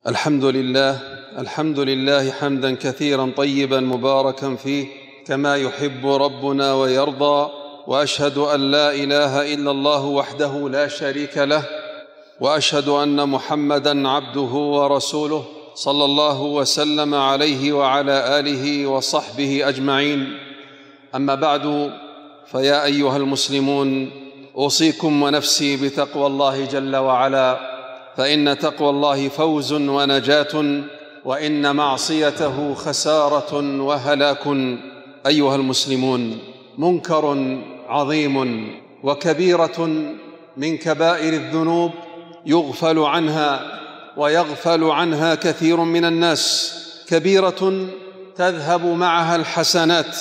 الحمد لله حمدا كثيرا طيبا مباركا فيه كما يحب ربنا ويرضى، وأشهد أن لا إله إلا الله وحده لا شريك له، وأشهد أن محمدًا عبده ورسوله صلى الله وسلم عليه وعلى آله وصحبه أجمعين. أما بعد، فيا أيها المسلمون، أوصيكم ونفسي بتقوى الله جل وعلا، فإن تقوى الله فوز ونجاة، وإن معصيته خسارة وهلاك. أيها المسلمون، منكر عظيم وكبيرة من كبائر الذنوب يغفل عنها ويغفل عنها كثير من الناس، كبيرة تذهب معها الحسنات،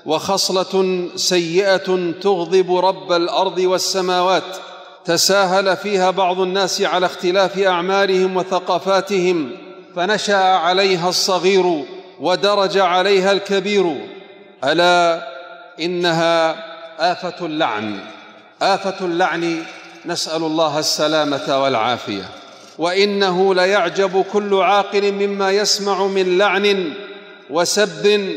وخصلة سيئة تغضب رب الأرض والسماوات، تساهل فيها بعض الناس على اختلاف أعمالهم وثقافاتهم، فنشأ عليها الصغير ودرج عليها الكبير. ألا إنها آفة اللعن، آفة اللعن، نسأل الله السلامة والعافية. وإنه ليعجب كل عاقل مما يسمع من لعن وسب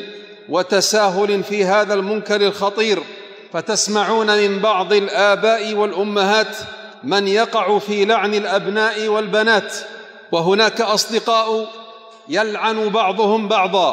وتساهل في هذا المنكر الخطير، فتسمعون من بعض الآباء والأمهات من يقع في لعن الأبناء والبنات، وهناك أصدقاء يلعن بعضهم بعضا،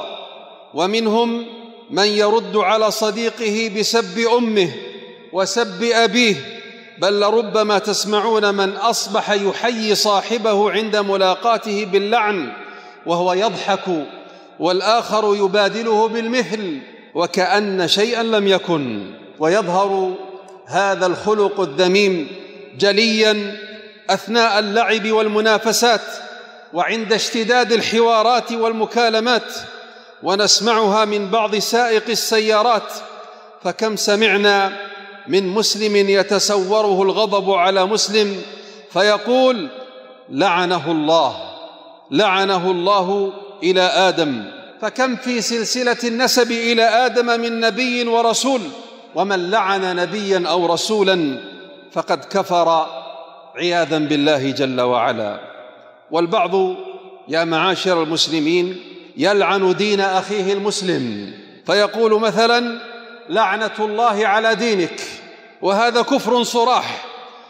ومنهم من يرد على صديقه بسب أمه وسب أبيه، بل لربما تسمعون من أصبح يحيي صاحبه عند ملاقاته باللعن وهو يضحك، والآخر يبادله بالمثل وكأن شيئا لم يكن. ويظهر هذا الخلق الذميم جليا أثناء اللعب والمنافسات، وعند اشتداد الحوارات والمكالمات، ونسمعها من بعض سائق السيارات. فكم سمعنا من مسلم يتسوره الغضب على مسلم فيقول: لعنه الله، لعنه الله إلى آدم. فكم في سلسلة النسب إلى آدم من نبي ورسول، ومن لعن نبيا أو رسولا فقد كفر عياذا بالله جل وعلا. والبعض يا معاشر المسلمين يلعن دين أخيه المسلم، فيقول مثلا: لعنة الله على دينك، وهذا كفر صراح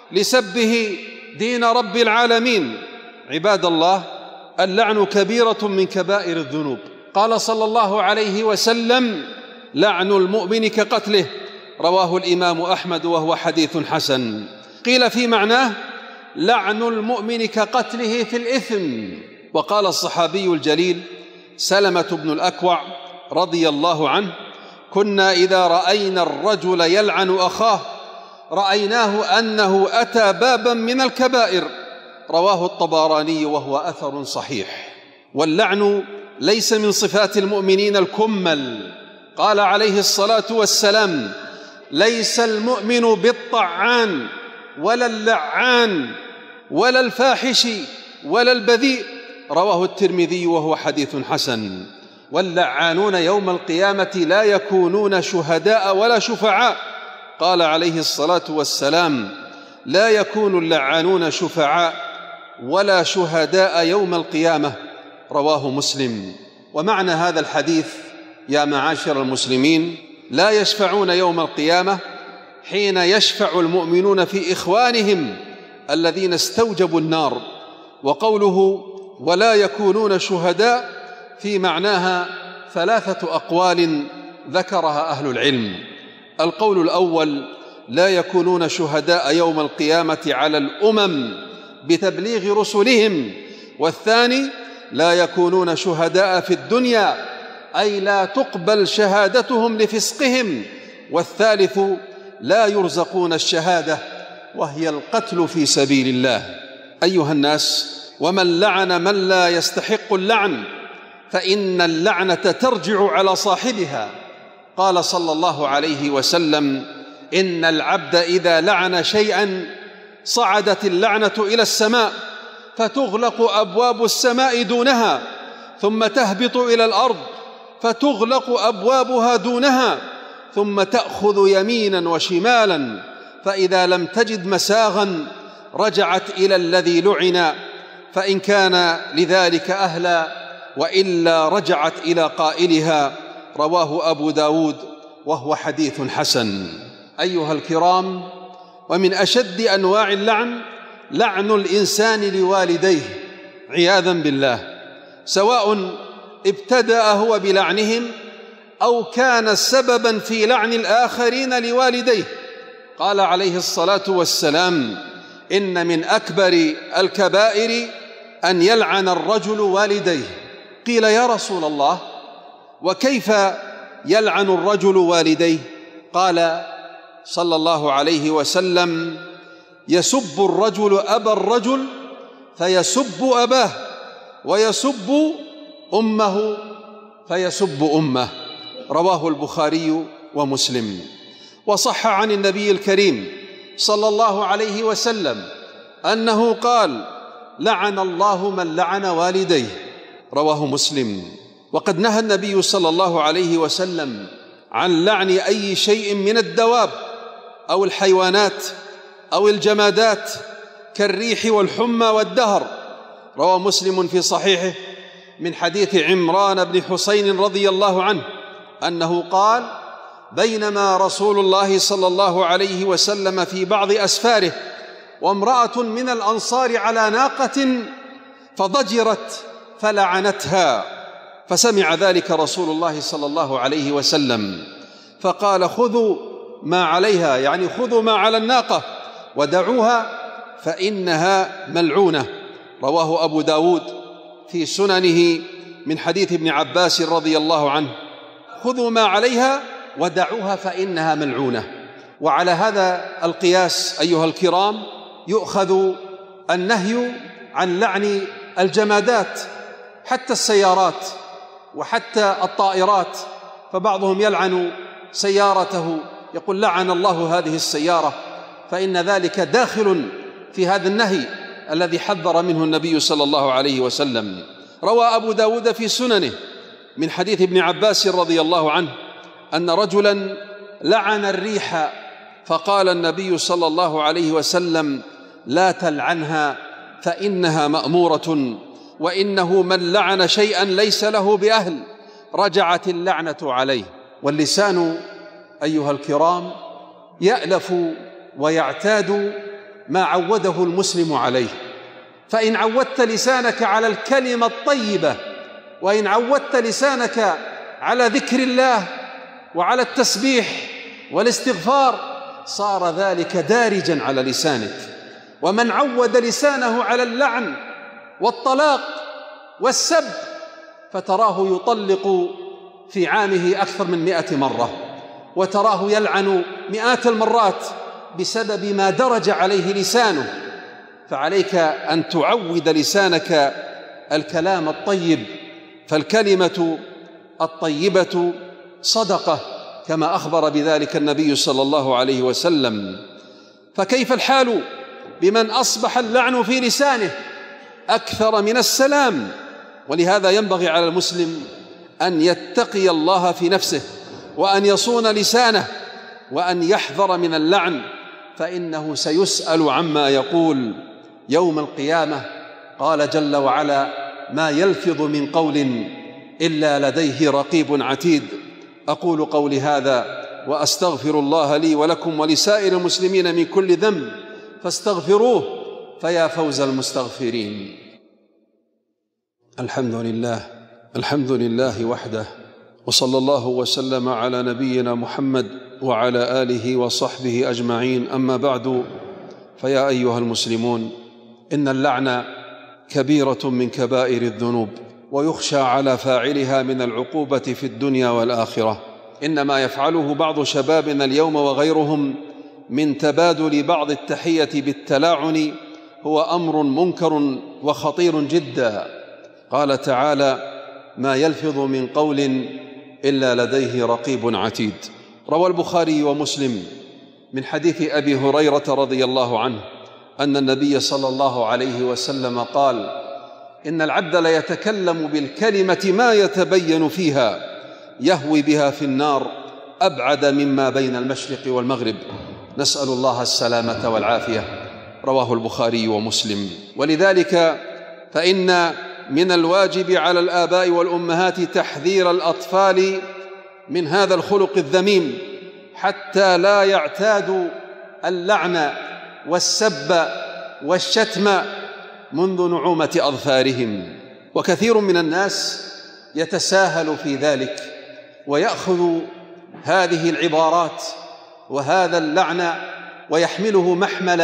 لسبه دين رب العالمين. عباد الله، اللعن كبيرة من كبائر الذنوب. قال صلى الله عليه وسلم: لعن المؤمن كقتله، رواه الإمام أحمد وهو حديث حسن. قيل في معناه: لعن المؤمن كقتله في الإثم. وقال الصحابي الجليل سلمة بن الأكوع رضي الله عنه: كنا إذا رأينا الرجل يلعن أخاه رأيناه أنه أتى بابا من الكبائر، رواه الطبراني وهو أثر صحيح. واللعن ليس من صفات المؤمنين الكمل. قال عليه الصلاة والسلام: ليس المؤمن بالطعان ولا اللعان ولا الفاحش ولا البذيء، رواه الترمذي وهو حديث حسن. واللعانون يوم القيامة لا يكونون شهداء ولا شفعاء. قال عليه الصلاة والسلام: لا يكون اللعانون شفعاء ولا شهداء يوم القيامة، رواه مسلم. ومعنى هذا الحديث يا معاشر المسلمين: لا يشفعون يوم القيامة حين يشفع المؤمنون في إخوانهم الذين استوجبوا النار. وقوله ولا يكونون شهداء في معناها 3 أقوال ذكرها أهل العلم. القول الأول: لا يكونون شهداء يوم القيامة على الأمم بتبليغ رسلهم. والثاني: لا يكونون شهداء في الدنيا، أي لا تقبل شهادتهم لفسقهم. والثالث: لا يرزقون الشهادة، وهي القتل في سبيل الله. أيها الناس، ومن لعن من لا يستحق اللعن فإن اللعنة ترجع على صاحبها. قال صلى الله عليه وسلم: إن العبد إذا لعن شيئا صعدت اللعنة إلى السماء، فتغلق أبواب السماء دونها، ثم تهبط إلى الأرض فتغلق أبوابها دونها، ثم تأخذ يمينا وشمالا، فإذا لم تجد مساغا رجعت إلى الذي لعن فإن كان لذلك أهلا، وإلا رجعت إلى قائلها. رواه أبو داود وهو حديث حسن. أيها الكرام، ومن أشد أنواع اللعن لعن الإنسان لوالديه عياذا بالله، سواء ابتدأ هو بلعنهم أو كان سببا في لعن الآخرين لوالديه. قال عليه الصلاة والسلام: إن من أكبر الكبائر أن يلعن الرجل والديه. قيل: يا رسول الله، وكيف يلعن الرجل والديه؟ قال صلى الله عليه وسلم: يسب الرجل أبا الرجل فيسب أباه، ويسب أمه فيسب أمه. رواه البخاري ومسلم. وصح عن النبي الكريم صلى الله عليه وسلم أنه قال: لعن الله من لعن والديه. رواه مسلم. وقد نهى النبي صلى الله عليه وسلم عن لعن أي شيء من الدواب أو الحيوانات أو الجمادات كالريح والحمى والدهر. روى مسلم في صحيحه من حديث عمران بن حسين رضي الله عنه أنه قال: بينما رسول الله صلى الله عليه وسلم في بعض أسفاره وامرأة من الأنصار على ناقة فضجرت فلعنتها، فسمع ذلك رسول الله صلى الله عليه وسلم فقال: خذوا ما عليها، يعني خذوا ما على الناقة ودعوها فإنها ملعونة. رواه أبو داود في سننه من حديث ابن عباس رضي الله عنه: خذوا ما عليها ودعوها فإنها ملعونة. وعلى هذا القياس أيها الكرام يؤخذ النهي عن لعن الجمادات، حتى السيارات وحتى الطائرات، فبعضهم يلعن سيارته، يقول: لعن الله هذه السيارة، فإن ذلك داخل في هذا النهي الذي حذر منه النبي صلى الله عليه وسلم. روى أبو داود في سننه من حديث ابن عباس رضي الله عنه أن رجلا لعن الريح، فقال النبي صلى الله عليه وسلم: لا تلعنها فإنها مأمورة، وإنه من لعن شيئا ليس له بأهل رجعت اللعنة عليه. واللسان أيها الكرام يألف ويعتاد ما عوده المسلم عليه، فإن عودت لسانك على الكلمة الطيبة، وإن عودت لسانك على ذكر الله وعلى التسبيح والاستغفار صار ذلك دارجا على لسانك. ومن عود لسانه على اللعن والطلاق والسب فتراه يطلق في عامه أكثر من 100 مرة، وتراه يلعن مئات المرات بسبب ما درج عليه لسانه. فعليك أن تعود لسانك الكلام الطيب، فالكلمة الطيبة صدقة كما أخبر بذلك النبي صلى الله عليه وسلم. فكيف الحال بمن أصبح اللعن في لسانه أكثر من السلام؟ ولهذا ينبغي على المسلم أن يتقي الله في نفسه، وأن يصون لسانه، وأن يحذر من اللعن، فإنه سيسأل عما يقول يوم القيامة. قال جل وعلا: ما يلفظ من قول إلا لديه رقيب عتيد. أقول قولي هذا وأستغفر الله لي ولكم ولسائر المسلمين من كل ذنب فاستغفروه فيا فوز المستغفرين. الحمد لله وحده، وصلى الله وسلم على نبينا محمد وعلى آله وصحبه أجمعين. أما بعد، فيا أيها المسلمون، إن اللعن كبيرة من كبائر الذنوب، ويخشى على فاعلها من العقوبة في الدنيا والآخرة. إنما يفعله بعض شبابنا اليوم وغيرهم من تبادل بعض التحية بالتلاعن هو أمر منكر وخطير جدا. قال تعالى: ما يلفظ من قول إلا لديه رقيب عتيد. روى البخاري ومسلم من حديث أبي هريرة رضي الله عنه أن النبي صلى الله عليه وسلم قال: إن العبد ليتكلم بالكلمة ما يتبين فيها يهوي بها في النار أبعد مما بين المشرق والمغرب. نسأل الله السلامة والعافية. رواه البخاري ومسلم. ولذلك فإن من الواجب على الآباء والأمهات تحذير الأطفال من هذا الخلق الذميم حتى لا يعتادوا اللعن والسب والشتم منذ نعومة أظفارهم. وكثير من الناس يتساهل في ذلك ويأخذ هذه العبارات وهذا اللعن ويحمله محمل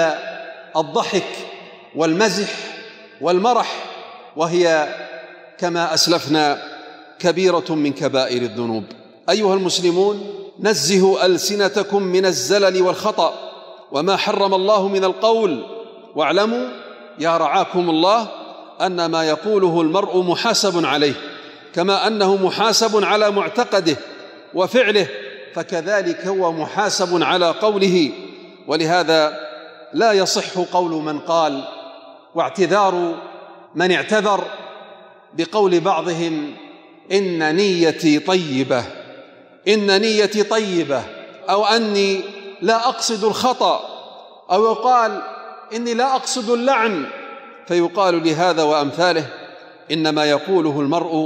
الضحك والمزح والمرح، وهي كما أسلفنا كبيرة من كبائر الذنوب. أيها المسلمون، نزهوا ألسنتكم من الزلل والخطأ وما حرم الله من القول، واعلموا يا رعاكم الله أن ما يقوله المرء محاسب عليه، كما أنه محاسب على معتقده وفعله فكذلك هو محاسب على قوله. ولهذا لا يصح قول من قال واعتذار من اعتذر بقول بعضهم إن نيتي طيبة، إن نيتي طيبة، أو أني لا أقصد الخطأ، أو يقال إني لا أقصد اللعن، فيقال لهذا وأمثاله إنما يقوله المرء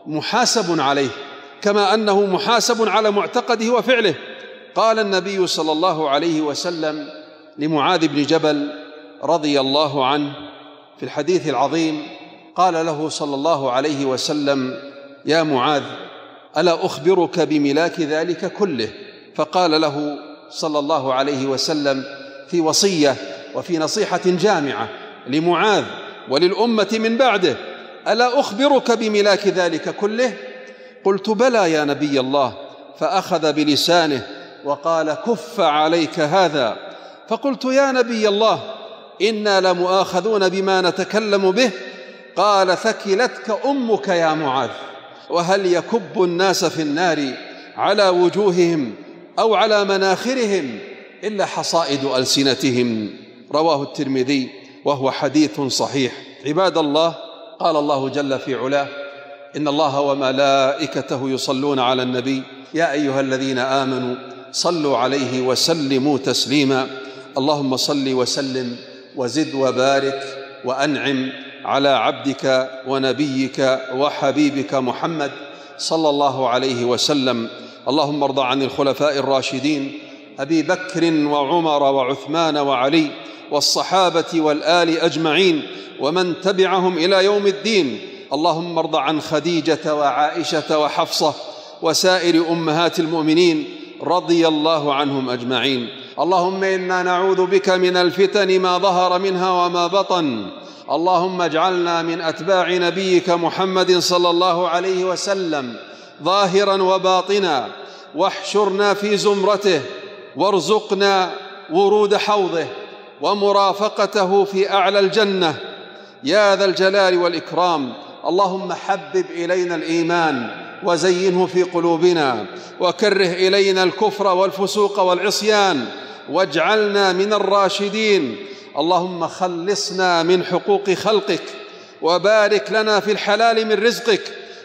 محاسب عليه كما أنه محاسب على معتقده وفعله. قال النبي صلى الله عليه وسلم لمعاذ بن جبل رضي الله عنه في الحديث العظيم، قال له صلى الله عليه وسلم: يا معاذ، ألا أخبرك بملاك ذلك كله؟ فقال له صلى الله عليه وسلم في وصية وفي نصيحة جامعة لمعاذ وللأمة من بعده: ألا أخبرك بملاك ذلك كله؟ قلت: بلى يا نبي الله. فأخذ بلسانه وقال: كف عليك هذا. فقلت: يا نبي الله، إنا لمؤاخذون بما نتكلم به. قال: ثكلتك أمك يا معاذ. وهل يكب الناس في النار على وجوههم أو على مناخرهم إلا حصائد ألسنتهم؟ رواه الترمذي وهو حديث صحيح. عباد الله، قال الله جل في علاه: إن الله وملائكته يصلون على النبي يا أيها الذين آمنوا صلوا عليه وسلموا تسليما. اللهم صل وسلم وزد وبارك وأنعم على عبدك ونبيك وحبيبك محمد صلى الله عليه وسلم. اللهم ارض عن الخلفاء الراشدين أبي بكر وعمر وعثمان وعلي والصحابة والآل أجمعين ومن تبعهم إلى يوم الدين. اللهم ارض عن خديجة وعائشة وحفصة وسائر أمهات المؤمنين رضي الله عنهم أجمعين. اللهم إنا نعوذ بك من الفتن ما ظهر منها وما بطن. اللهم اجعلنا من أتباع نبيك محمد صلى الله عليه وسلم ظاهرا وباطنا، واحشرنا في زمرته، وارزقنا ورود حوضه ومرافقته في أعلى الجنة يا ذا الجلال والإكرام. اللهم حبب إلينا الإيمان وزينه في قلوبنا، وكره إلينا الكفر والفسوق والعصيان، واجعلنا من الراشدين. اللهم خلصنا من حقوق خلقك، وبارك لنا في الحلال من رزقك،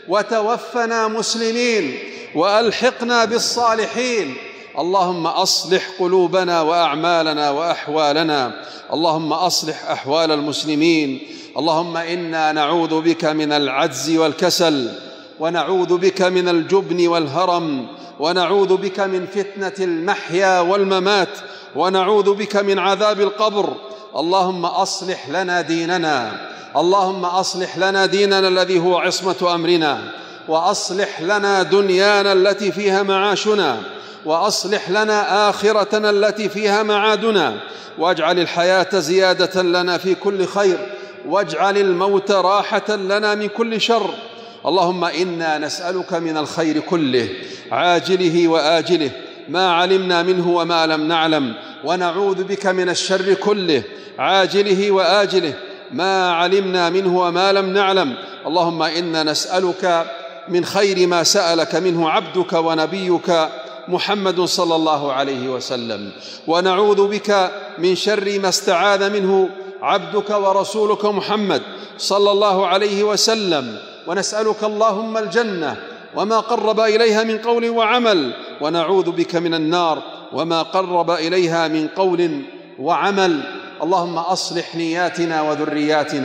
وتوفنا مسلمين، وألحقنا بالصالحين. اللهم أصلح قلوبنا وأعمالنا وأحوالنا. اللهم أصلح أحوال المسلمين. اللهم إنا نعوذ بك من العجز والكسل، ونعوذ بك من الجبن والهرم، ونعوذ بك من فتنة المحيا والممات، ونعوذ بك من عذاب القبر. اللهم أصلح لنا ديننا، اللهم أصلح لنا ديننا الذي هو عصمة أمرنا، وأصلح لنا دنيانا التي فيها معاشنا، وأصلح لنا آخرتنا التي فيها معادنا، واجعل الحياة زيادة لنا في كل خير، واجعل الموت راحة لنا من كل شر. اللهم إنا نسألك من الخير كله عاجله وآجله ما علمنا منه وما لم نعلم، ونعوذ بك من الشر كله عاجله وآجله ما علمنا منه وما لم نعلم. اللهم إنا نسألك من خير ما سألك منه عبدك ونبيك محمد صلى الله عليه وسلم، ونعوذ بك من شر ما استعاذ منه عبدك ورسولك محمد صلى الله عليه وسلم، ونسألك اللهم الجنة وما قرب إليها من قول وعمل، ونعوذ بك من النار وما قرب إليها من قول وعمل. اللهم أصلح نياتنا وذرياتنا،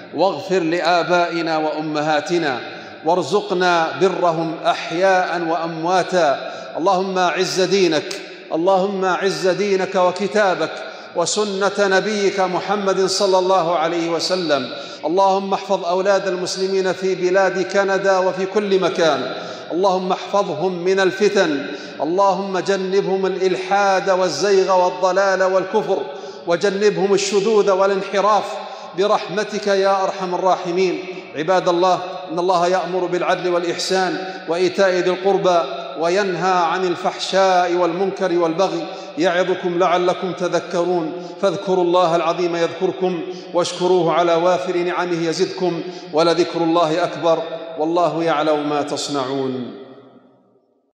واغفر لآبائنا وأمهاتنا وارزقنا برهم أحياء وأمواتا. اللهم أعز دينك، اللهم أعز دينك وكتابك وسنة نبيك محمد صلى الله عليه وسلم. اللهم احفظ أولاد المسلمين في بلاد كندا وفي كل مكان، اللهم احفظهم من الفتن، اللهم جنبهم الإلحاد والزيغ والضلال والكفر، وجنبهم الشذوذ والانحراف برحمتك يا أرحم الراحمين. عباد الله، إن الله يأمر بالعدل والإحسان وإيتاء ذي القربى وينهى عن الفحشاء والمنكر والبغي، يعظكم لعلكم تذكرون. فاذكروا الله العظيم يذكركم، واشكروه على وافر نعمه يزدكم، ولذكر الله أكبر، والله يعلم ما تصنعون.